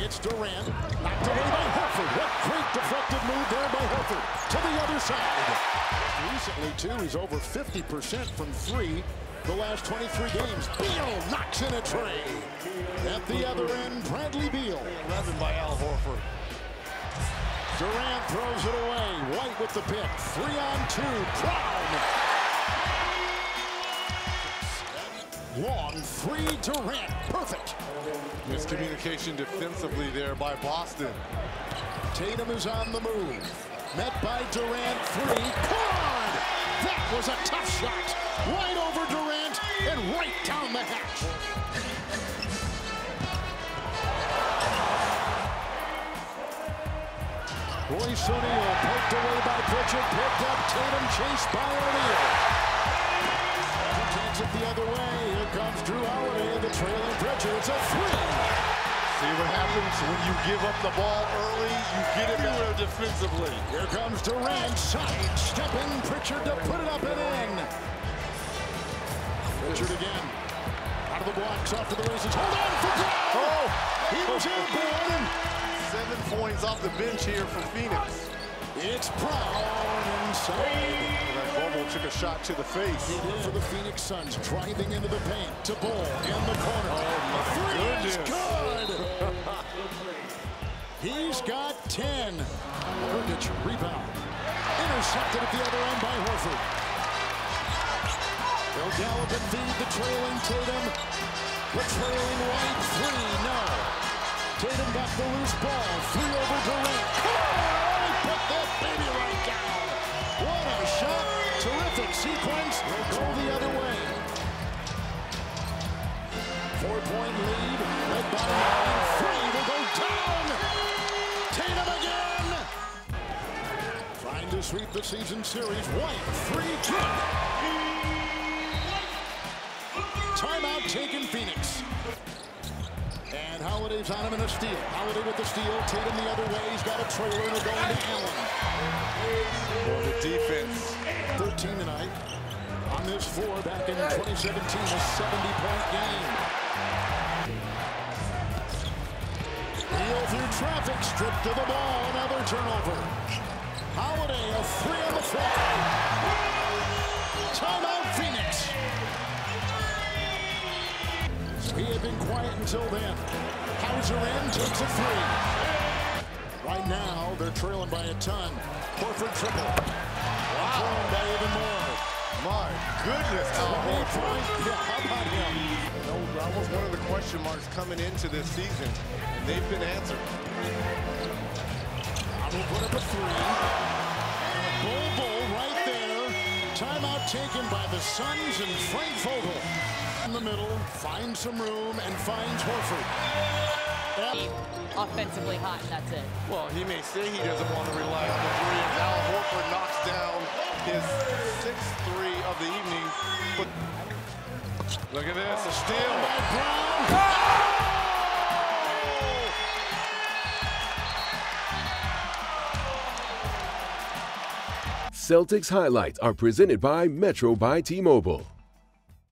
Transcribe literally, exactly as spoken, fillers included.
It's Durant. Knocked away by Horford. What great deflected move there by Horford. To the other side. Recently, too, he's over fifty percent from three the last twenty-three games. Beal knocks in a tray. At the other end, Bradley Beal. eleven by Al Horford. Durant throws it away. White with the pick. Three on two. Brown. Long three, Durant. Perfect. Miscommunication defensively there by Boston. Tatum is on the move. Met by Durant. Three. Good! That was a tough shot. Right over Durant and right down the hatch. Royce O'Neal poked away by Pritchard. Picked up. Tatum chased by O'Neal. Takes it the other way. Here comes Drew Holiday, the trailing Pritchard. It's a three. See what happens when you give up the ball early. You get it better defensively. Here comes Durant, side stepping Pritchard to put it up and in. Pritchard again. Out of the blocks, off to the races. Hold on for Brown. Oh, he was airborne. Seven points off the bench here for Phoenix. It's Brown inside. Bobo took a shot to the face. He did for the Phoenix Suns, driving into the paint to Bull in the corner. Oh my Three goodness. is good. He's got ten. Hergich rebound. Intercepted at the other end by Horford. They'll gallop and feed the trailing Tatum. The trailing White. Three, no. Tatum got the loose ball. Three over Durant. Oh, he put that baby right down. What a shot. Terrific sequence. Will go the other way. Four-point lead. Led by nine. Three will go down. Tatum again. Trying to sweep the season series. White. Three. Kick. Timeout taken Phoenix. And Holiday's on him in a steal. Holiday with the steal. Tatum the other way. He's got a trailer and going to Allen. For the defense. thirteen tonight. On this floor back in twenty seventeen, a seventy-point game. Heel through traffic. Stripped to the ball. Another turnover. Holiday, a three on the fly. Timeout Phoenix. He had been quiet until then. Hauser in, takes a three. Right now, they're trailing by a ton. Horford triple. Wow. Thrown by even more. My goodness, Al Horford. Yeah, how about him? You know, that was one of the question marks coming into this season, and they've been answered. Will put up a three. And a bull bull right there. Timeout taken by the Suns and Frank Vogel. In the middle, finds some room and finds Horford. Yep. Offensively hot, and that's it. Well, he may say he doesn't want to rely on the three, and Al Horford knocks down his sixth three of the evening. But look at this, a steal. Brown. Celtics highlights are presented by Metro by T-Mobile.